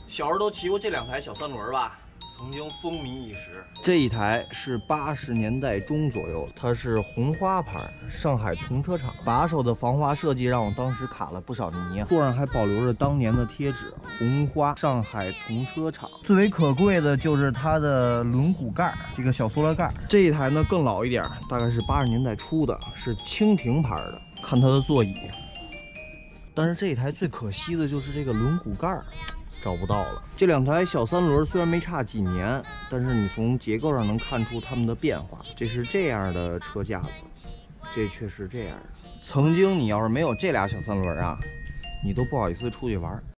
小时候都骑过这2台小三轮吧，曾经风靡一时。 这一台是80年代中左右，它是红花牌，上海同车厂。把手的防滑设计让我当时卡了不少泥啊。座上还保留着当年的贴纸，红花上海同车厂。最为可贵的就是它的轮毂盖，这个小塑料盖。这一台呢更老一点，大概是80年代初的，是蜻蜓牌的。看它的座椅，但是这一台最可惜的就是这个轮毂盖。 找不到了。这2台小三轮虽然没差几年，但是你从结构上能看出它们的变化。这是这样的车架子，这却是这样的。曾经你要是没有这俩小三轮啊，你都不好意思出去玩。